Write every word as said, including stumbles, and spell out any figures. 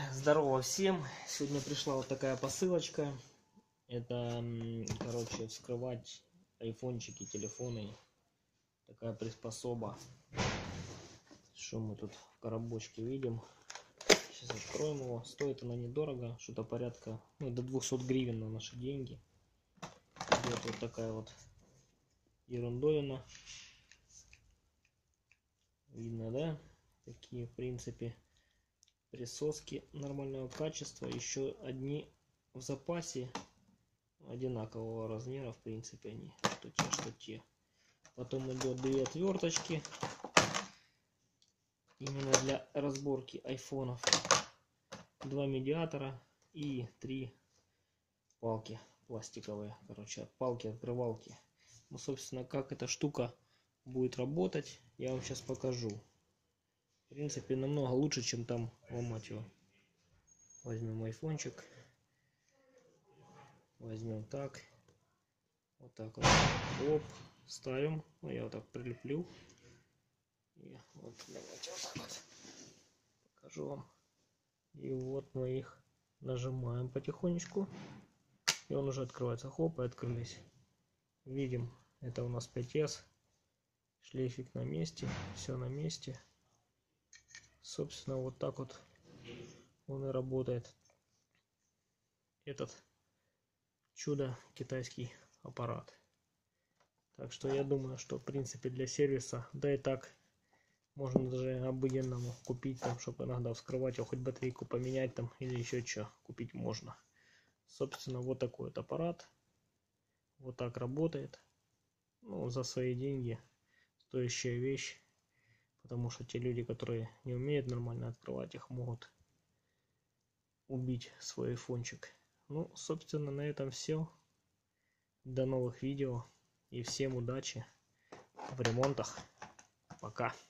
Здорово всем! Сегодня пришла вот такая посылочка. Это, короче, вскрывать айфончики, телефоны. Такая приспособа. Что мы тут в коробочке видим? Сейчас откроем его. Стоит она недорого, что-то порядка, ну, до двухсот гривен на наши деньги. Идет вот такая вот ерундовина. Видно, да? Такие, в принципе, присоски нормального качества. Еще одни в запасе, одинакового размера, в принципе, они, что те, что те. Потом идет две отверточки, именно для разборки айфонов. Два медиатора и три палки пластиковые, короче, палки-открывалки. Ну, собственно, как эта штука будет работать, я вам сейчас покажу. В принципе, намного лучше, чем там ломать его. Возьмем айфончик. Возьмем так. Вот так вот. Оп. Ставим. Ну, я вот так прилеплю. И вот, давайте вот так вот покажу вам. И вот мы их нажимаем потихонечку. И он уже открывается. Хоп, и открылись. Видим, это у нас пять эс. Шлейфик на месте. Все на месте. Собственно, вот так вот он и работает. Этот чудо китайский аппарат. Так что я думаю, что в принципе для сервиса, да и так можно даже обыденному купить, там, чтобы иногда вскрывать его, хоть батарейку поменять там или еще что купить можно. Собственно, вот такой вот аппарат. Вот так работает. Ну, за свои деньги стоящая вещь. Потому что те люди, которые не умеют нормально открывать их, могут убить свой айфончик. Ну, собственно, на этом все. До новых видео. И всем удачи в ремонтах. Пока.